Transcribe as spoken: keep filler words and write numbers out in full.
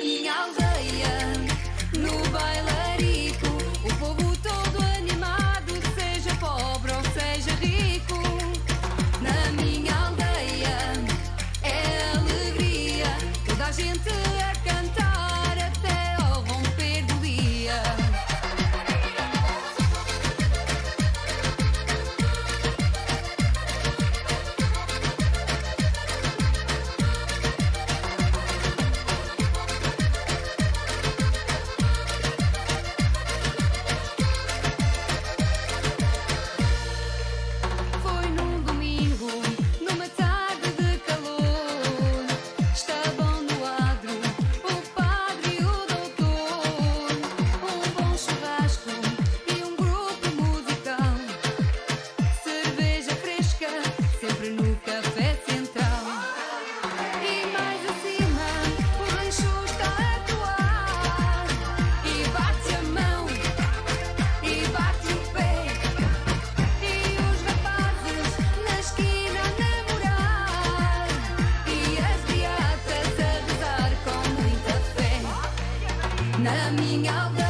minha aldeia, no bailarico, o povo todo animado, seja pobre ou seja rico. Na minha aldeia é alegria, toda a gente a cantar até ao romper do dia. Foi num domingo, numa tarde de calor, estavam no adro o padre e o doutor, um bom churrasco e um grupo musical, cerveja fresca sempre no café central. E mais acima o rancho está a atuar, e bate a mão e bate o pé, e os rapazes na esquina a namorar, e as beatas a rezar com muita fé. Na minha aldeia